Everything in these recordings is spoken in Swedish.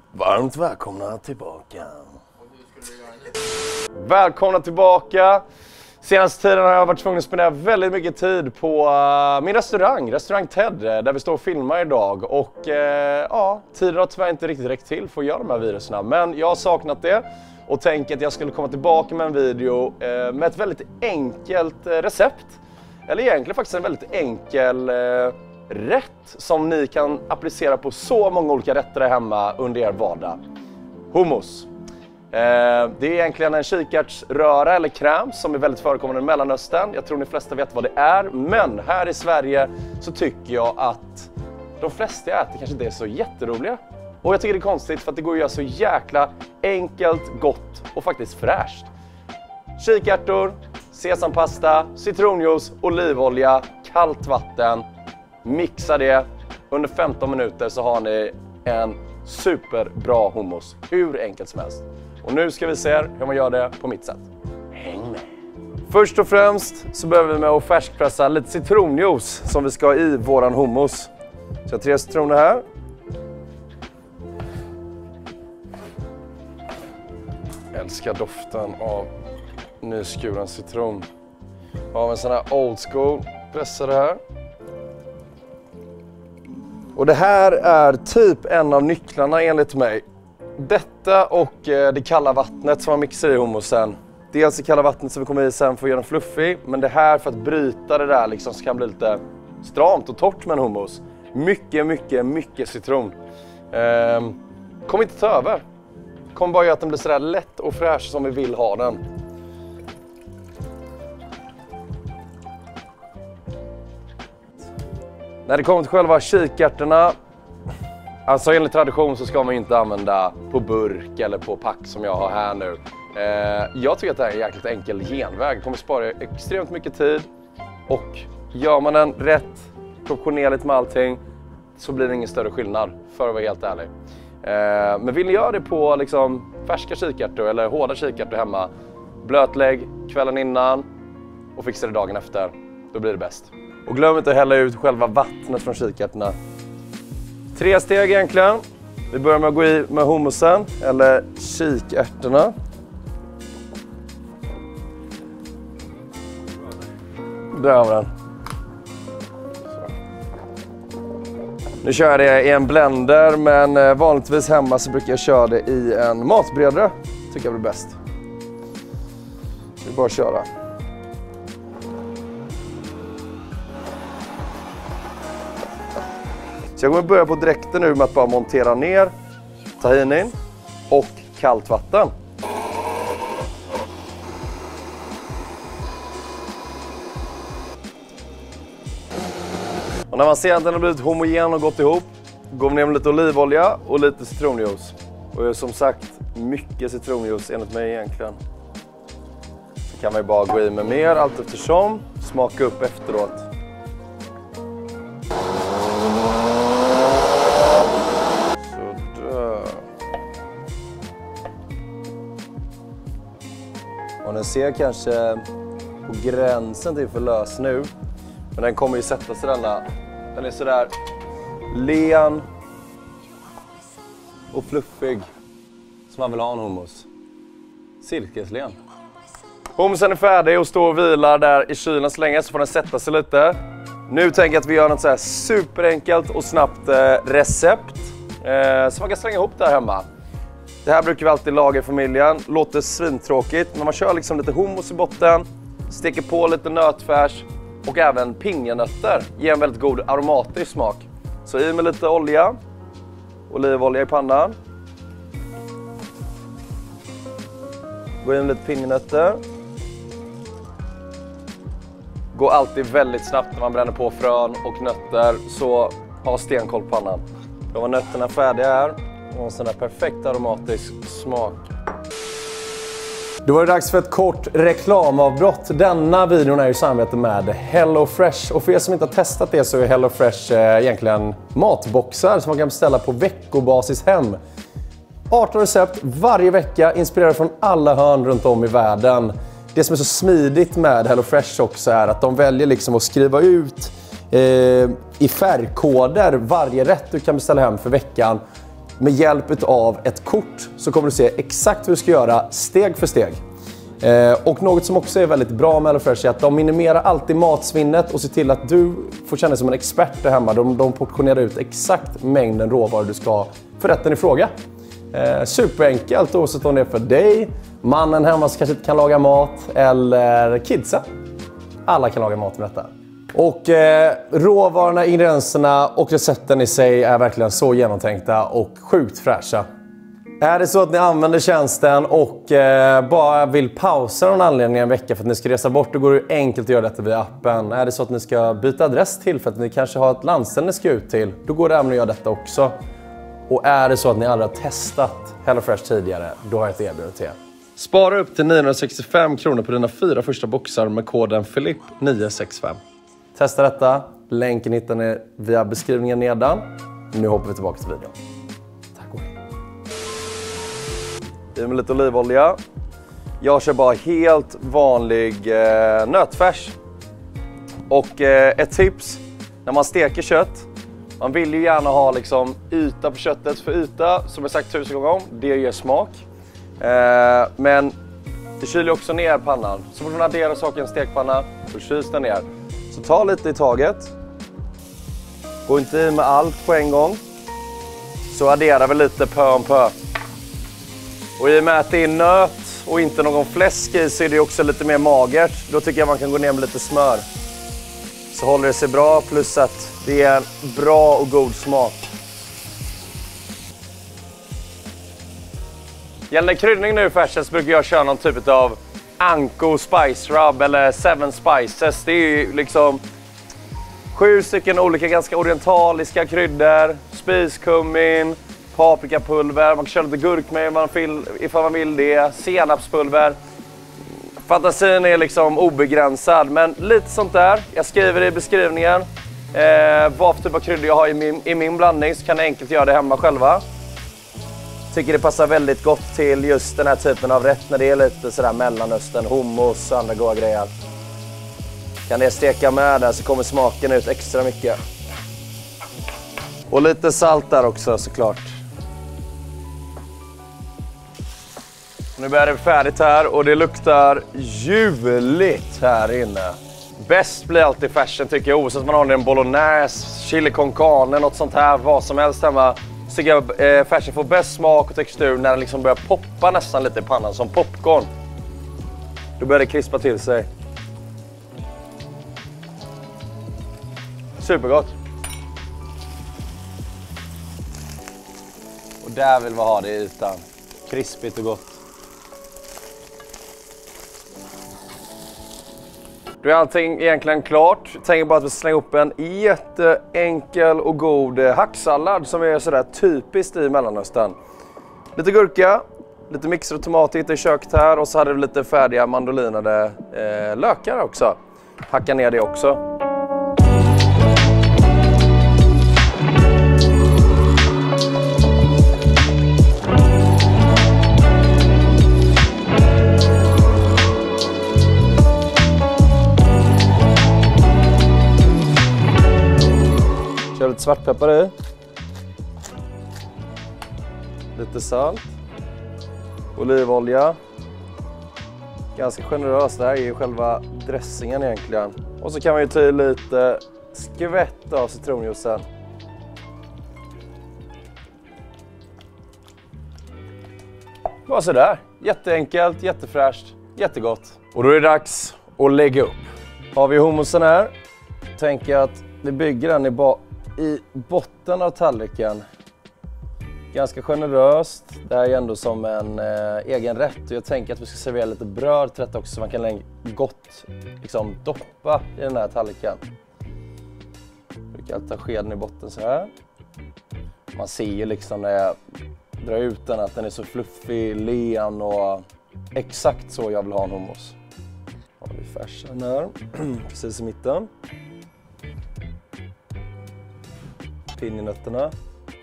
Varmt välkomna tillbaka. Välkomna tillbaka. Senaste tiden har jag varit tvungen att spendera väldigt mycket tid på min restaurang Ted, där vi står och filmar idag. Och tiden har tyvärr inte riktigt räckt till för att göra de här videorna. Men jag har saknat det och tänker att jag skulle komma tillbaka med en video med ett väldigt enkelt recept. Eller egentligen faktiskt en väldigt enkel rätt som ni kan applicera på så många olika rätter där hemma under er vardag. Hummus. Det är egentligen en kikärtsröra eller kräm som är väldigt förekommande i Mellanöstern. Jag tror ni flesta vet vad det är, men här i Sverige så tycker jag att de flesta äter kanske inte är så jätteroliga. Och jag tycker det är konstigt för att det går att göra så jäkla enkelt, gott och faktiskt fräscht. Kikärtor, sesampasta, citronjuice, olivolja, kallt vatten. Mixa det. Under 15 minuter så har ni en superbra hummus. Hur enkelt som helst. Och nu ska vi se hur man gör det på mitt sätt. Häng med! Först och främst så behöver vi med att färskpressa lite citronjuice som vi ska ha i våran hummus. Så jag har 3 citroner här. Jag älskar doften av nyskuren citron. Jag har en sån här old school pressare här. Och det här är typ en av nycklarna enligt mig. Detta och det kalla vattnet som man mixar i hummusen. Dels det kalla vattnet som vi kommer i sen för att göra den fluffig. Men det här för att bryta det där liksom så kan bli lite stramt och torrt med en hummus. Mycket citron. Kom inte ta över. Kom bara göra att den blir sådär lätt och fräsch som vi vill ha den. När det kommer till själva kikärtorna, alltså enligt tradition så ska man inte använda på burk eller på pack som jag har här nu. Jag tycker att det här är en jäkligt enkel genväg. Det kommer spara extremt mycket tid och gör man den rätt, proportionerligt med allting så blir det ingen större skillnad, för att vara helt ärlig. Men vill ni göra det på liksom färska kikärtor eller hårda kikärtor hemma, blötlägg kvällen innan och fixa det dagen efter, då blir det bäst. Och glöm inte att hälla ut själva vattnet från kikärtorna. 3 steg egentligen. Vi börjar med att gå i med hummusen eller kikärtorna. Där har vi den. Nu kör jag det i en blender, men vanligtvis hemma så brukar jag köra det i en matberedare. Tycker jag blir bäst. Vi bara köra. Så jag kommer börja på direkten nu med att bara montera ner tahinin och kallt vatten. Och när man ser att den har blivit homogen och gått ihop, går vi ner med lite olivolja och lite citronjuice. Och som sagt, mycket citronjuice enligt mig egentligen. Så kan man ju bara gå i med mer allt eftersom, smaka upp efteråt. Och den ser kanske på gränsen till förlös nu. Men den kommer ju sätta sig denna. Den är sådär len och fluffig som man vill ha en hummus. Silkeslen. Hummusen är färdig och står och vilar där i kylen så länge, så får den sätta sig lite. Nu tänker jag att vi gör något så här superenkelt och snabbt recept. Så man kan slänga ihop där hemma. Det här brukar vi alltid laga i familjen. Låter svintråkigt, men man kör liksom lite hummus i botten. Steker på lite nötfärs och även pinjenötter. Ger en väldigt god aromatisk smak. Så i med lite olja. Olivolja i pannan. Gå in med lite pinjenötter. Går alltid väldigt snabbt när man bränner på frön och nötter. Så ha stenkoll på pannan. Då var nötterna färdiga här. Och en sån där perfekt aromatisk smak. Då var det dags för ett kort reklamavbrott. Denna videon är ju samarbete med HelloFresh. Och för er som inte har testat det så är HelloFresh egentligen matboxar som man kan beställa på veckobasis hem. 18 recept varje vecka, inspirerade från alla hörn runt om i världen. Det som är så smidigt med HelloFresh också är att de väljer liksom att skriva ut i färgkoder varje rätt du kan beställa hem för veckan. med hjälp av ett kort så kommer du se exakt hur du ska göra steg för steg. Och något som också är väldigt bra med HelloFresh är att de minimerar alltid matsvinnet och ser till att du får känna dig som en expert där hemma. De portionerar ut exakt mängden råvaror du ska ha för rätten i fråga. Superenkelt, oavsett om det är för dig, mannen hemma som kanske inte kan laga mat, eller kidsen. Alla kan laga mat med detta. Och råvarorna, ingredienserna och recepten i sig är verkligen så genomtänkta och sjukt fräscha. Är det så att ni använder tjänsten och bara vill pausa någon anledning en vecka för att ni ska resa bort, då går det enkelt att göra detta via appen. Är det så att ni ska byta adress till för att ni kanske har ett landställe ni ska ut till, då går det även att göra detta också. Och är det så att ni aldrig har testat HelloFresh tidigare, då har jag ett erbjudande till er. Spara upp till 965 kronor på dina 4 första boxar med koden Filip965. Testa detta. Länken hittar ni via beskrivningen nedan. Nu hoppar vi tillbaka till videon. Tack och hej. I med lite olivolja. Jag kör bara helt vanlig nötfärs. Och ett tips när man steker kött. Man vill ju gärna ha liksom yta på köttet. För yta, som jag sagt 1000 gånger om, det ger smak. Men det kyler också ner pannan. Så får man addera saker i en stekpanna, då kyls den ner. Så ta lite i taget. Gå inte i med allt på en gång. Så adderar vi lite pö om pö. Och i och med att det är nöt och inte någon fläsk i, så är det också lite mer magert. Då tycker jag man kan gå ner med lite smör. Så håller det sig bra, plus att det är en bra och god smak. Gällande kryddning nu i färsen så brukar jag köra någon typ av Anko Spice Rub eller 7 Spices. Det är ju liksom 7 stycken olika ganska orientaliska kryddor. Spiskummin, paprikapulver, man kan köra lite gurk med ifall man vill det. Senapspulver. Fantasin är liksom obegränsad, men lite sånt där. Jag skriver i beskrivningen vad för typ av kryddor jag har i min blandning, så kan ni enkelt göra det hemma själva. Tycker det passar väldigt gott till just den här typen av rätt när det är lite sådär Mellanöstern, hummus och andra goda grejer. Kan det steka med där så kommer smaken ut extra mycket. Och lite salt där också såklart. Nu börjar det färdigt här och det luktar ljuvligt här inne. Bäst blir alltid färsen tycker jag, oavsett om man har en bolognese, chili con carne, något sånt här, vad som helst hemma. Så tycker jag färsen får bäst smak och textur när den liksom börjar poppa nästan lite i pannan som popcorn. Då börjar det krispa till sig. Supergott. Och där vill vi ha det i ytan. Krispigt och gott. Då är allting egentligen klart. Jag tänker bara att vi slänger upp en jätteenkel och god hacksallad som är sådär typiskt i Mellanöstern. Lite gurka, lite mixade tomater hittar i köket här, och så hade vi lite färdiga mandolinade lökar också. Hacka ner det också. Kör lite svartpeppar i. Lite salt. Olivolja. Ganska generöst, det här är ju själva dressingen egentligen. Och så kan man ju ta i lite skvätt av citronjuicen. Bara sådär. Jätteenkelt, jättefräscht, jättegott. Och då är det dags att lägga upp. Har vi hummusen här. Tänker jag att vi bygger den i botten av tallriken. Ganska generöst. Det här är ändå som en egen rätt. Och jag tänker att vi ska servera lite bröd till detta också, så man kan gott liksom doppa i den här tallriken. Jag brukar ta skeden i botten så här. Man ser ju liksom när jag drar ut den att den är så fluffig, len och exakt så jag vill ha en hummus. Har vi färsen här, precis i mitten. Pinjenötterna.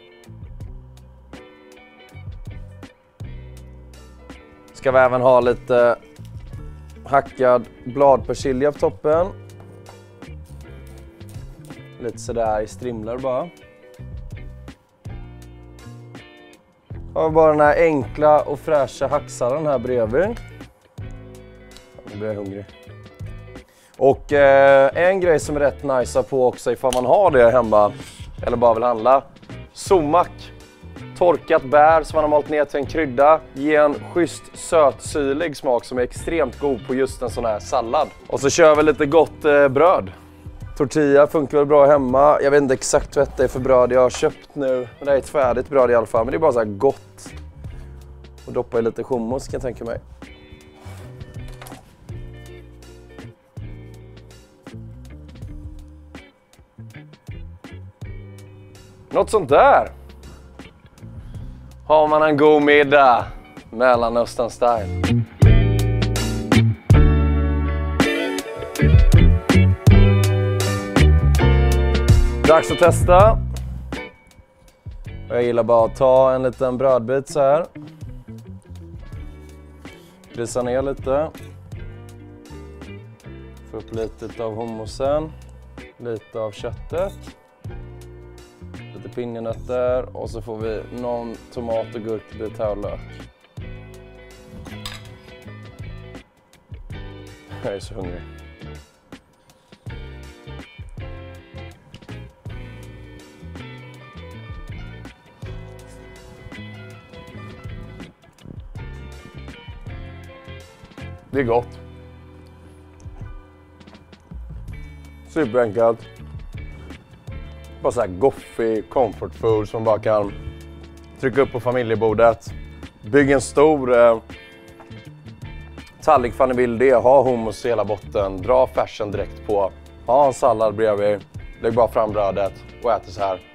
Ska vi även ha lite hackad bladpersilja på toppen. Lite sådär i strimlar bara. Har vi bara den här enkla och fräscha hacksalladen här bredvid. Nu blir jag hungrig. Och en grej som är rätt nice på också ifall man har det hemma eller bara vill handla. Sumac. Torkat bär som man har malt ner till en krydda. Ger en schysst sötsyrlig smak som är extremt god på just en sån här sallad. Och så kör vi lite gott bröd. Tortilla funkar väl bra hemma. Jag vet inte exakt vad det är för bröd jag har köpt nu. Men det är ett färdigt bröd i alla fall. Men det är bara så här gott. Och doppa i lite hummus kan jag tänka mig. Något sånt där. Har man en god middag. Mellanöstern-style. Dags att testa. Jag gillar bara att ta en liten brödbit så här. Grisa ner lite. Få upp lite av hummusen. Lite av köttet. Lite pinjenötter. Och så får vi någon tomat och gurkbit här och lök. Jag är så hungrig. Det är gott. Superenkelt. Bara så här goffy comfort food som man bara kan trycka upp på familjebordet. Bygg en stor tallrik fan ni vill det. Ha hummus i hela botten. Dra färsen direkt på. Ha en sallad bredvid. Lägg bara fram brödet och äter så här.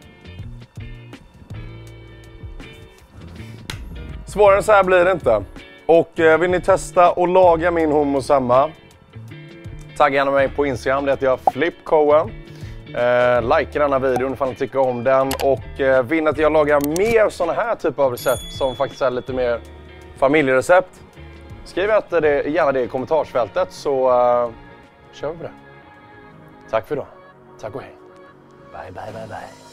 Svårare än så här blir det inte. Och vill ni testa och laga min hummus hemma, tagga gärna mig på Instagram, det heter jag FlipCohen. Like den här videon ifall ni tycker om den. Och vill att jag lagar mer såna här typer av recept som faktiskt är lite mer familjerecept, skriv gärna det i kommentarsfältet så kör vi på det. Tack för idag. Tack och hej. Bye, bye, bye, bye.